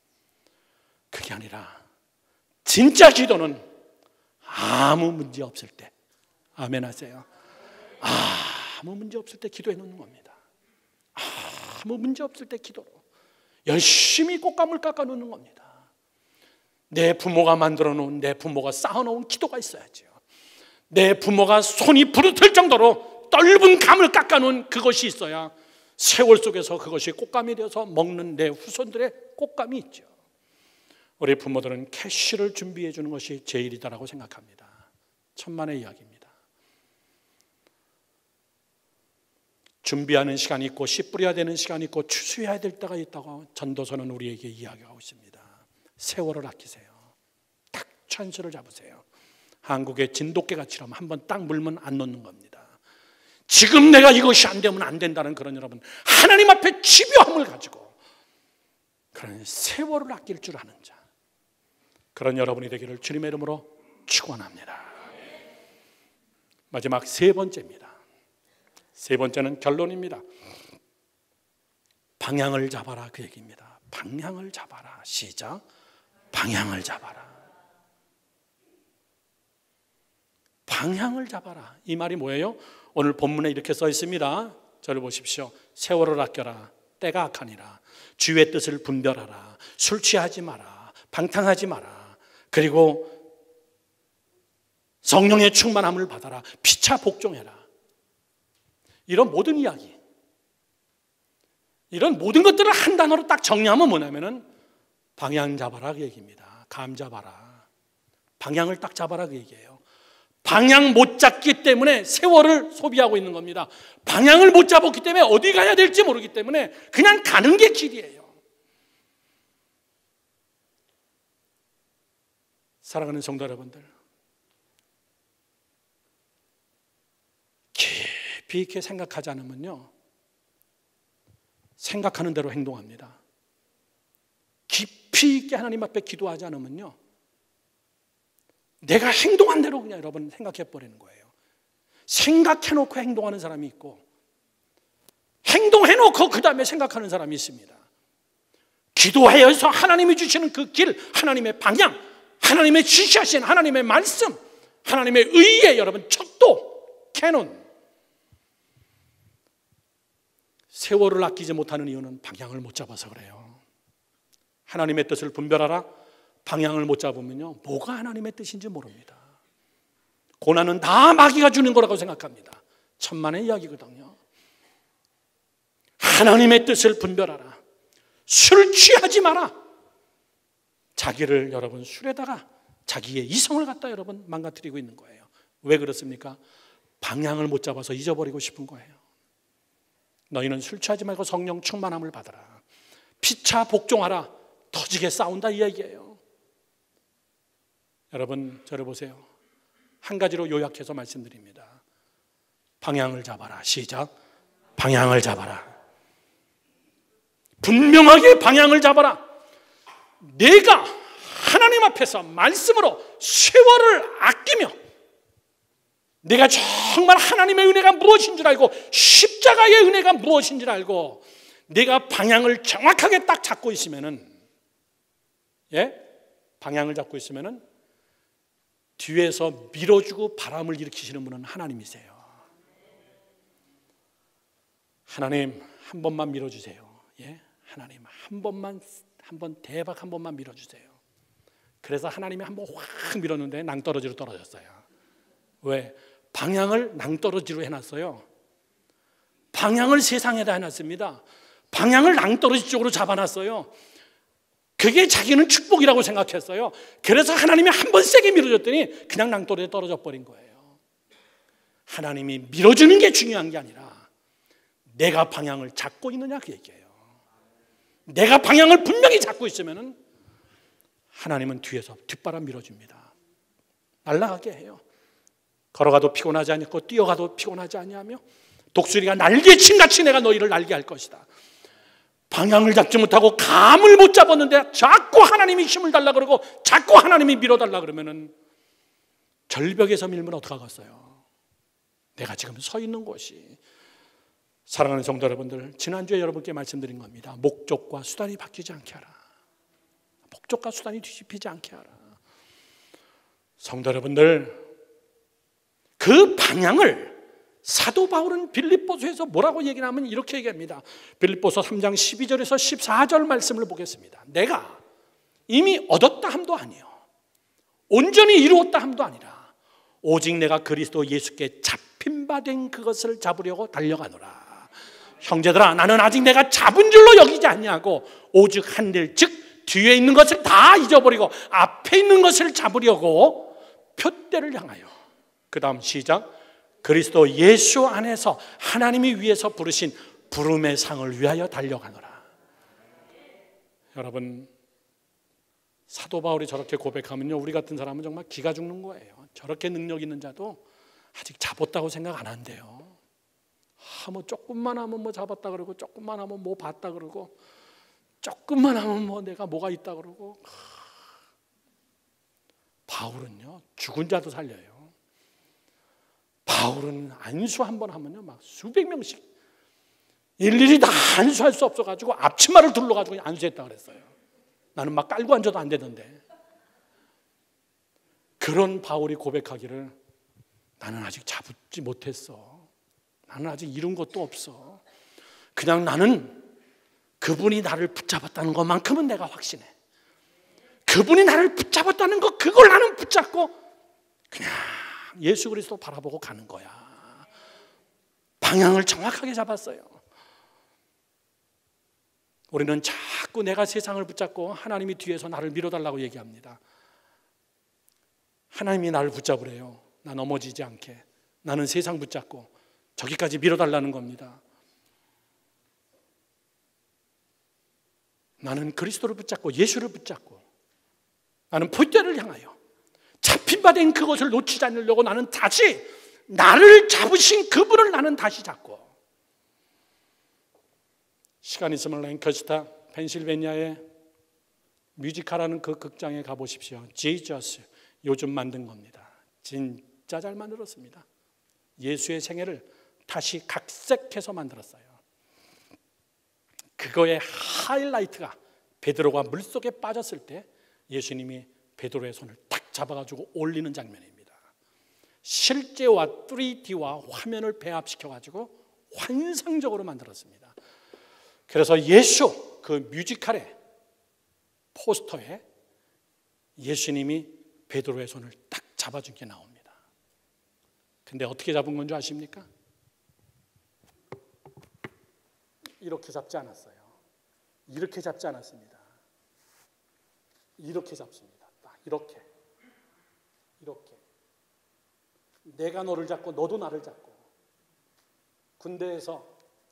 그게 아니라 진짜 기도는 아무 문제 없을 때, 아멘 하세요. 아무 문제 없을 때 기도해 놓는 겁니다. 아무 문제 없을 때 기도로 열심히 꽃감을 깎아 놓는 겁니다. 내 부모가 만들어 놓은, 내 부모가 쌓아 놓은 기도가 있어야죠. 내 부모가 손이 부르틀 정도로 떫은 감을 깎아 놓은 그것이 있어야 세월 속에서 그것이 꽃감이 되어서 먹는 내 후손들의 꽃감이 있죠. 우리 부모들은 캐시를 준비해 주는 것이 제일이다라고 생각합니다. 천만의 이야기입니다. 준비하는 시간이 있고 씨 뿌려야 되는 시간이 있고 추수해야 될 때가 있다고 전도서는 우리에게 이야기하고 있습니다. 세월을 아끼세요. 딱 찬스를 잡으세요. 한국의 진돗개같이럼 한번 딱 물면 안 놓는 겁니다. 지금 내가 이것이 안 되면 안 된다는 그런 여러분, 하나님 앞에 집요함을 가지고 그런 세월을 아낄 줄 아는 자, 그런 여러분이 되기를 주님의 이름으로 축원합니다. 마지막 세 번째입니다. 세 번째는 결론입니다. 방향을 잡아라, 그 얘기입니다. 방향을 잡아라. 시작. 방향을 잡아라. 방향을 잡아라. 이 말이 뭐예요? 오늘 본문에 이렇게 써 있습니다. 저를 보십시오. 세월을 아껴라. 때가 악하니라. 주의 뜻을 분별하라. 술 취하지 마라. 방탕하지 마라. 그리고 성령의 충만함을 받아라. 피차 복종해라. 이런 모든 이야기, 이런 모든 것들을 한 단어로 딱 정리하면 뭐냐면은 방향 잡아라 그 얘기입니다. 감 잡아라. 방향을 딱 잡아라 그 얘기예요. 방향 못 잡기 때문에 세월을 소비하고 있는 겁니다. 방향을 못 잡았기 때문에 어디 가야 될지 모르기 때문에 그냥 가는 게 길이에요. 사랑하는 성도 여러분들, 깊이 있게 생각하지 않으면요, 생각하는 대로 행동합니다. 깊이 있게 하나님 앞에 기도하지 않으면요, 내가 행동한 대로 그냥 여러분 생각해 버리는 거예요. 생각해놓고 행동하는 사람이 있고, 행동해놓고 그 다음에 생각하는 사람이 있습니다. 기도하여서 하나님이 주시는 그 길, 하나님의 방향, 하나님의 지시하신 하나님의 말씀, 하나님의 의의 여러분 척도, 캐논. 세월을 아끼지 못하는 이유는 방향을 못 잡아서 그래요. 하나님의 뜻을 분별하라. 방향을 못 잡으면요, 뭐가 하나님의 뜻인지 모릅니다. 고난은 다 마귀가 주는 거라고 생각합니다. 천만의 이야기거든요. 하나님의 뜻을 분별하라. 술 취하지 마라. 자기를 여러분 술에다가 자기의 이성을 갖다 여러분 망가뜨리고 있는 거예요. 왜 그렇습니까? 방향을 못 잡아서 잊어버리고 싶은 거예요. 너희는 술 취하지 말고 성령 충만함을 받아라. 피차 복종하라. 터지게 싸운다 이 얘기예요. 여러분 저를 보세요. 한 가지로 요약해서 말씀드립니다. 방향을 잡아라. 시작. 방향을 잡아라. 분명하게 방향을 잡아라. 내가 하나님 앞에서 말씀으로 세월을 아끼며 내가 정말 하나님의 은혜가 무엇인 줄 알고 십자가의 은혜가 무엇인 줄 알고 내가 방향을 정확하게 딱 잡고 있으면은, 방향을 잡고 있으면은 뒤에서 밀어주고 바람을 일으키시는 분은 하나님이세요. 하나님 한 번만 밀어주세요. 하나님 한 번 대박 한 번만 밀어주세요. 그래서 하나님이 한 번 확 밀었는데 낭떠러지로 떨어졌어요. 왜? 방향을 낭떠러지로 해놨어요. 방향을 세상에다 해놨습니다. 방향을 낭떠러지 쪽으로 잡아놨어요. 그게 자기는 축복이라고 생각했어요. 그래서 하나님이 한 번 세게 밀어줬더니 그냥 낭떠러지에 떨어져 버린 거예요. 하나님이 밀어주는 게 중요한 게 아니라 내가 방향을 잡고 있느냐 그 얘기예요. 내가 방향을 분명히 잡고 있으면은 하나님은 뒤에서 뒷바람 밀어줍니다. 날아가게 해요. 걸어가도 피곤하지 않고 뛰어가도 피곤하지 아니하며 독수리가 날개친같이 내가 너희를 날게 할 것이다. 방향을 잡지 못하고 감을 못 잡았는데 자꾸 하나님이 힘을 달라 그러고 자꾸 하나님이 밀어달라 그러면은 절벽에서 밀면 어떡하겠어요? 내가 지금 서 있는 곳이, 사랑하는 성도 여러분들, 지난주에 여러분께 말씀드린 겁니다. 목적과 수단이 바뀌지 않게 하라. 목적과 수단이 뒤집히지 않게 하라. 성도 여러분들, 그 방향을 사도 바울은 빌립보서에서 뭐라고 얘기하면 이렇게 얘기합니다. 빌립보서 3장 12절에서 14절 말씀을 보겠습니다. 내가 이미 얻었다 함도 아니요 온전히 이루었다 함도 아니라 오직 내가 그리스도 예수께 잡힌 바 된 그것을 잡으려고 달려가노라. 형제들아, 나는 아직 내가 잡은 줄로 여기지 아니하고 오직 한 일, 즉 뒤에 있는 것을 다 잊어버리고 앞에 있는 것을 잡으려고 표대를 향하여, 그 다음 시작, 그리스도 예수 안에서 하나님이 위에서 부르신 부름의 상을 위하여 달려가노라. 여러분, 사도 바울이 저렇게 고백하면요, 우리 같은 사람은 정말 기가 죽는 거예요. 저렇게 능력 있는 자도 아직 잡았다고 생각 안 한대요. 뭐 조금만 하면 뭐 잡았다 그러고, 조금만 하면 뭐 봤다 그러고, 조금만 하면 뭐 내가 뭐가 있다 그러고. 바울은요, 죽은 자도 살려요. 바울은 안수 한 번 하면요, 막 수백 명씩 일일이 다 안수할 수 없어가지고 앞치마를 둘러가지고 안수했다 그랬어요. 나는 막 깔고 앉아도 안 되던데. 그런 바울이 고백하기를, 나는 아직 잡지 못했어. 나는 아직 이룬 것도 없어. 그냥 나는 그분이 나를 붙잡았다는 것만큼은 내가 확신해. 그분이 나를 붙잡았다는 것, 그걸 나는 붙잡고 그냥 예수 그리스도 바라보고 가는 거야. 방향을 정확하게 잡았어요. 우리는 자꾸 내가 세상을 붙잡고 하나님이 뒤에서 나를 밀어달라고 얘기합니다. 하나님이 나를 붙잡으래요. 나 넘어지지 않게. 나는 세상 붙잡고 저기까지 밀어달라는 겁니다. 나는 그리스도를 붙잡고 예수를 붙잡고 나는 포대를 향하여 잡힌 바 된 그것을 놓치지 않으려고 나는 다시 나를 잡으신 그분을 나는 다시 잡고. 시간 있으면 랭커스터 펜실베니아의 뮤지컬하는 그 극장에 가보십시오. 지저스 요즘 만든 겁니다. 진짜 잘 만들었습니다. 예수의 생애를 다시 각색해서 만들었어요. 그거의 하이라이트가 베드로가 물속에 빠졌을 때 예수님이 베드로의 손을 딱 잡아가지고 올리는 장면입니다. 실제와 3D와 화면을 배합시켜가지고 환상적으로 만들었습니다. 그래서 예수 그 뮤지컬의 포스터에 예수님이 베드로의 손을 딱 잡아준 게 나옵니다. 근데 어떻게 잡은 건 줄 아십니까? 이렇게 잡지 않았어요. 이렇게 잡지 않았습니다. 이렇게 잡습니다. 딱 이렇게. 내가 너를 잡고 너도 나를 잡고. 군대에서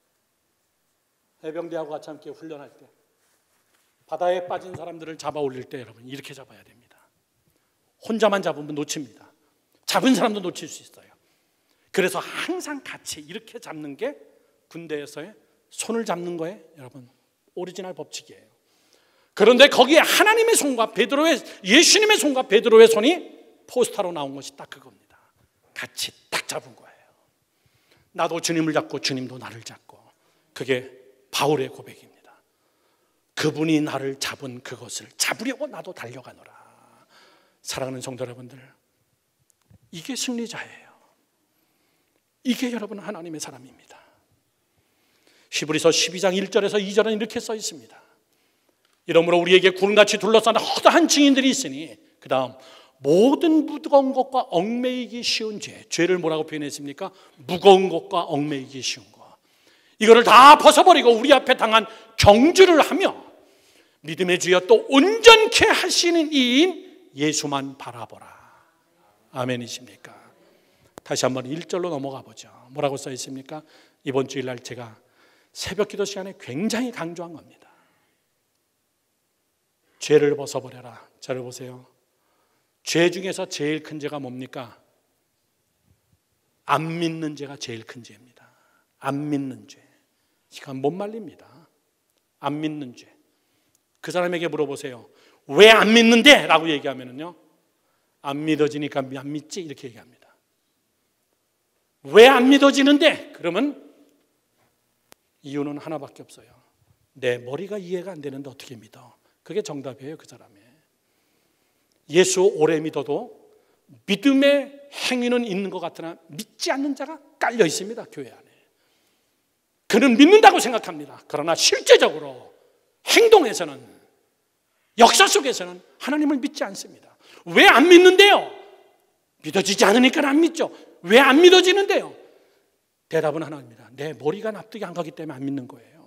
해병대하고 같이 함께 훈련할 때 바다에 빠진 사람들을 잡아 올릴 때 여러분 이렇게 잡아야 됩니다. 혼자만 잡으면 놓칩니다. 잡은 사람도 놓칠 수 있어요. 그래서 항상 같이 이렇게 잡는 게 군대에서의 손을 잡는 거에 여러분 오리지널 법칙이에요. 그런데 거기에 하나님의 손과 예수님의 손과 베드로의 손이 포스터로 나온 것이 딱 그겁니다. 같이 딱 잡은 거예요. 나도 주님을 잡고 주님도 나를 잡고. 그게 바울의 고백입니다. 그분이 나를 잡은 그것을 잡으려고 나도 달려가노라. 사랑하는 성도 여러분들, 이게 승리자예요. 이게 여러분 하나님의 사람입니다. 히브리서 12장 1절에서 2절은 이렇게 써 있습니다. 이러므로 우리에게 구름같이 둘러싸는 허다한 증인들이 있으니, 그 다음 모든 무거운 것과 얽매이기 쉬운 죄를 뭐라고 표현했습니까? 무거운 것과 얽매이기 쉬운 것. 이거를 다 벗어버리고 우리 앞에 당한 경주를 하며 믿음의 주여 또 온전케 하시는 이인 예수만 바라보라. 아멘이십니까? 다시 한번 1절로 넘어가 보죠. 뭐라고 써 있습니까? 이번 주일날 제가 새벽 기도 시간에 굉장히 강조한 겁니다. 죄를 벗어버려라. 저를 보세요. 죄 중에서 제일 큰 죄가 뭡니까? 안 믿는 죄가 제일 큰 죄입니다. 안 믿는 죄. 이건 못 말립니다. 안 믿는 죄. 그 사람에게 물어보세요. 왜 안 믿는데? 라고 얘기하면요, 안 믿어지니까 안 믿지? 이렇게 얘기합니다. 왜 안 믿어지는데? 그러면 이유는 하나밖에 없어요. 내 머리가 이해가 안 되는데 어떻게 믿어? 그게 정답이에요, 그 사람의. 예수 오래 믿어도 믿음의 행위는 있는 것 같으나 믿지 않는 자가 깔려 있습니다, 교회 안에. 그는 믿는다고 생각합니다. 그러나 실제적으로 행동에서는, 역사 속에서는 하나님을 믿지 않습니다. 왜 안 믿는데요? 믿어지지 않으니까 안 믿죠. 왜 안 믿어지는데요? 대답은 하나입니다. 내 머리가 납득이 안 가기 때문에 안 믿는 거예요.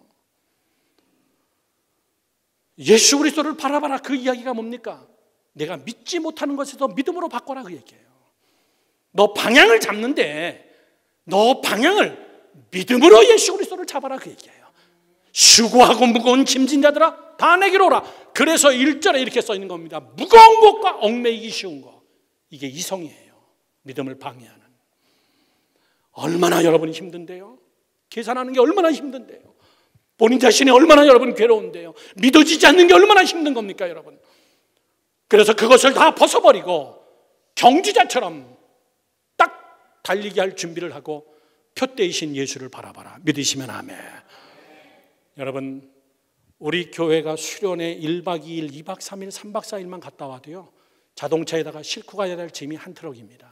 예수 그리스도를 바라봐라, 그 이야기가 뭡니까? 내가 믿지 못하는 것에서 믿음으로 바꿔라, 그 얘기예요. 너 방향을 잡는데 너 방향을 믿음으로 예수 그리스도를 잡아라, 그 얘기예요. 수고하고 무거운 짐진 자들아 다 내게로 오라. 그래서 1절에 이렇게 써 있는 겁니다. 무거운 것과 얽매이기 쉬운 것, 이게 이성이에요. 믿음을 방해하는. 얼마나 여러분이 힘든데요? 계산하는 게 얼마나 힘든데요? 본인 자신이 얼마나 여러분 괴로운데요? 믿어지지 않는 게 얼마나 힘든 겁니까, 여러분? 그래서 그것을 다 벗어버리고 경주자처럼 딱 달리게 할 준비를 하고 표대이신 예수를 바라봐라. 믿으시면 아멘. 여러분, 우리 교회가 수련회 1박 2일, 2박 3일, 3박 4일만 갔다 와도요, 자동차에다가 싣고 가야 될 짐이 한 트럭입니다.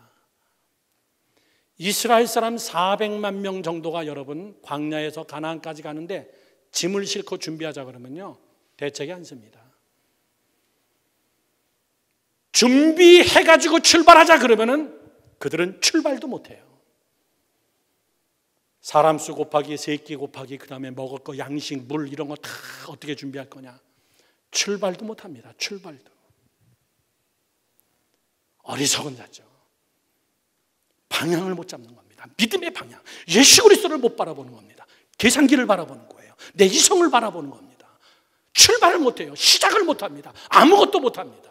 이스라엘 사람 400만 명 정도가 여러분 광야에서 가나안까지 가는데 짐을 싣고 준비하자 그러면요, 대책이 않습니다. 준비해가지고 출발하자 그러면은 그들은 출발도 못해요. 사람 수 곱하기 새끼 곱하기 그 다음에 먹을 거 양식 물 이런 거 다 어떻게 준비할 거냐. 출발도 못합니다. 출발도. 어리석은 자죠. 방향을 못 잡는 겁니다. 믿음의 방향. 예수 그리스도를 못 바라보는 겁니다. 계산기를 바라보는 거예요. 내 이성을 바라보는 겁니다. 출발을 못해요. 시작을 못합니다. 아무것도 못합니다.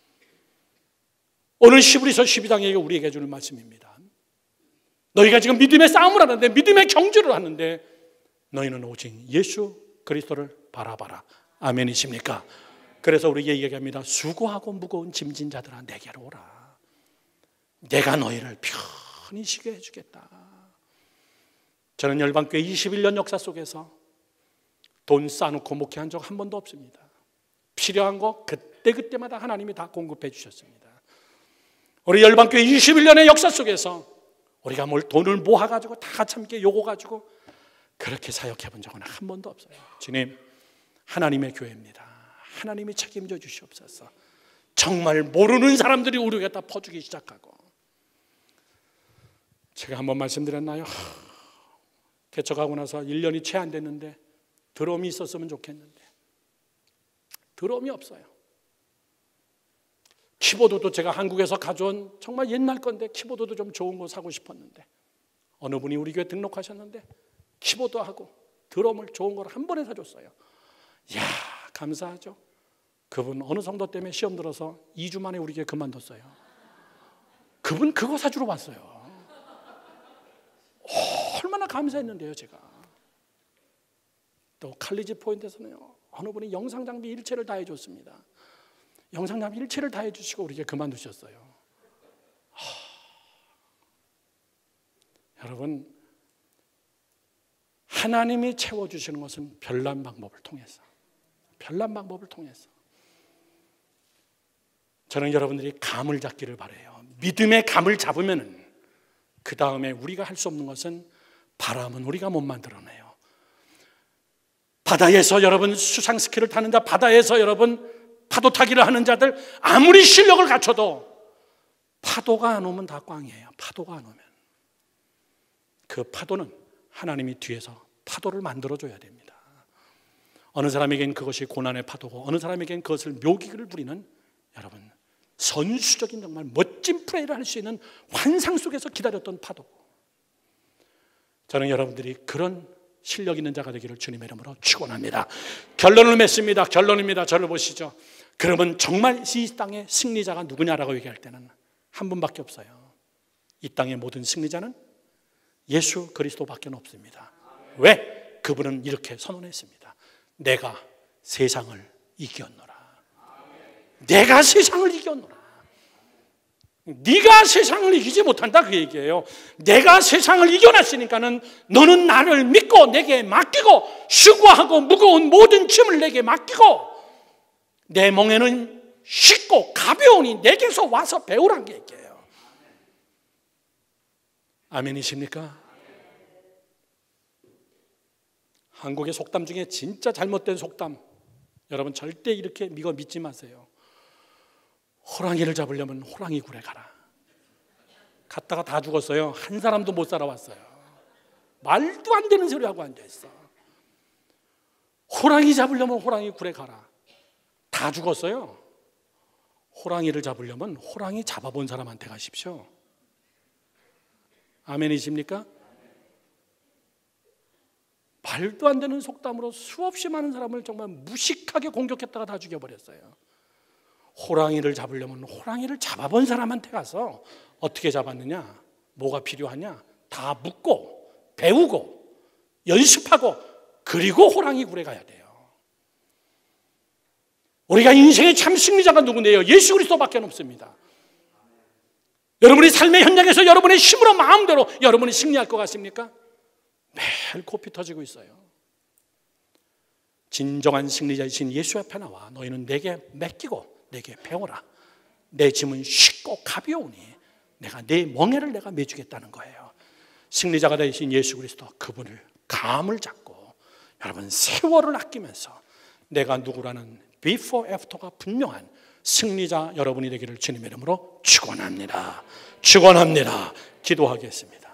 오늘 히브리서 12장에 우리에게 주는 말씀입니다. 너희가 지금 믿음의 싸움을 하는데, 믿음의 경주를 하는데 너희는 오직 예수 그리스도를 바라봐라. 아멘이십니까? 그래서 우리에게 얘기합니다. 수고하고 무거운 짐진 자들아 내게로 오라. 내가 너희를 편히 쉬게 해주겠다. 저는 열방교회 21년 역사 속에서 돈 쌓아놓고 목회한 적 한 번도 없습니다. 필요한 거 그때그때마다 하나님이 다 공급해 주셨습니다. 우리 열방교회 21년의 역사 속에서 우리가 뭘 돈을 모아가지고 다 같이 함께 요거 가지고 그렇게 사역해 본 적은 한 번도 없어요. 주님, 하나님의 교회입니다. 하나님이 책임져 주시옵소서. 정말 모르는 사람들이 우리 갖다 퍼주기 시작하고. 제가 한번 말씀드렸나요? 개척하고 나서 1년이 채 안 됐는데 드럼이 있었으면 좋겠는데 드럼이 없어요. 키보드도 제가 한국에서 가져온 정말 옛날 건데 키보드도 좀 좋은 거 사고 싶었는데 어느 분이 우리 교회 등록하셨는데 키보드하고 드럼을 좋은 걸 한 번에 사줬어요. 이야, 감사하죠. 그분 어느 정도 때문에 시험 들어서 2주 만에 우리 교회 그만뒀어요. 그분 그거 사주러 왔어요. 얼마나 감사했는데요, 제가. 또 칼리지 포인트에서는요, 어느 분이 영상 장비 일체를 다 해줬습니다. 영상 장비 일체를 다 해주시고 우리 교회 그만두셨어요. 여러분, 하나님이 채워주시는 것은 별난 방법을 통해서, 별난 방법을 통해서. 저는 여러분들이 감을 잡기를 바라요. 믿음의 감을 잡으면 그 다음에 우리가 할 수 없는 것은 바람은 우리가 못 만들어내요. 바다에서 여러분 수상스키를 타는 자, 바다에서 여러분 파도 타기를 하는 자들 아무리 실력을 갖춰도 파도가 안 오면 다 꽝이에요. 파도가 안 오면. 그 파도는 하나님이 뒤에서 파도를 만들어줘야 됩니다. 어느 사람에겐 그것이 고난의 파도고 어느 사람에겐 그것을 묘기를 부리는 여러분 선수적인 정말 멋진 플레이를 할 수 있는 환상 속에서 기다렸던 파도고, 저는 여러분들이 그런 실력 있는 자가 되기를 주님의 이름으로 축원합니다. 결론을 맺습니다. 결론입니다. 저를 보시죠. 그러면 정말 이 땅의 승리자가 누구냐라고 얘기할 때는 한 분밖에 없어요. 이 땅의 모든 승리자는 예수 그리스도밖에 없습니다. 왜? 그분은 이렇게 선언했습니다. 내가 세상을 이겼노라. 내가 세상을 이겼노라. 네가 세상을 이기지 못한다 그 얘기예요. 내가 세상을 이겨놨으니까는 너는 나를 믿고 내게 맡기고 수고하고 무거운 모든 짐을 내게 맡기고 내 멍에는 쉽고 가벼우니 내게서 와서 배우란 게 얘기예요. 아멘이십니까? 한국의 속담 중에 진짜 잘못된 속담, 여러분 절대 이렇게 믿지 마세요. 호랑이를 잡으려면 호랑이 굴에 가라. 갔다가 다 죽었어요. 한 사람도 못 살아왔어요. 말도 안 되는 소리하고 앉아있어. 호랑이 잡으려면 호랑이 굴에 가라. 다 죽었어요. 호랑이를 잡으려면 호랑이 잡아본 사람한테 가십시오. 아멘이십니까? 말도 안 되는 속담으로 수없이 많은 사람을 정말 무식하게 공격했다가 다 죽여버렸어요. 호랑이를 잡으려면 호랑이를 잡아본 사람한테 가서 어떻게 잡았느냐, 뭐가 필요하냐 다 묻고 배우고 연습하고 그리고 호랑이 굴에 가야 돼요. 우리가 인생의 참 승리자가 누구인데요? 예수 그리스도밖에 없습니다. 여러분이 삶의 현장에서 여러분의 힘으로 마음대로 여러분이 승리할 것 같습니까? 매일 코피 터지고 있어요. 진정한 승리자이신 예수 앞에 나와 너희는 내게 맡기고 내게 배워라. 내 짐은 쉽고 가벼우니 내가 내 멍에를 내가 매주겠다는 거예요. 승리자가 되신 예수 그리스도, 그분을 감을 잡고 여러분 세월을 아끼면서 내가 누구라는 before after가 분명한 승리자 여러분이 되기를 주님의 이름으로 축원합니다. 축원합니다. 기도하겠습니다.